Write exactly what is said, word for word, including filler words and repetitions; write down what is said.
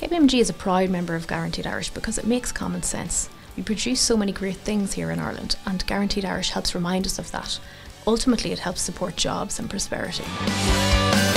K P M G is a proud member of Guaranteed Irish because it makes common sense. We produce so many great things here in Ireland, and Guaranteed Irish helps remind us of that. Ultimately, it helps support jobs and prosperity.